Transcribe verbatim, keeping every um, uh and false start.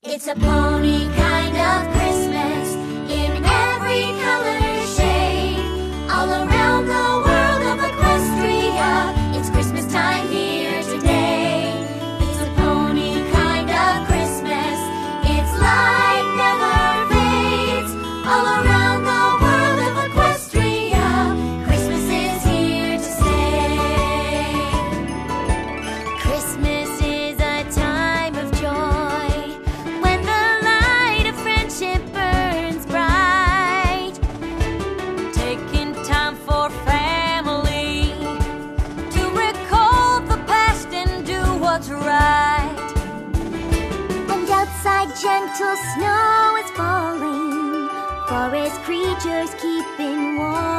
It's a pony kind of Christmas, in every color shade. All around the world of Equestria, it's Christmas time here today. It's a pony kind of Christmas, its light never fades. All around the world of Equestria, Christmas is here to stay. Christmas is a time of joy, when the light of friendship burns bright. Taking time for family, to recall the past and do what's right. And outside gentle snow is falling, forest creatures keeping warm.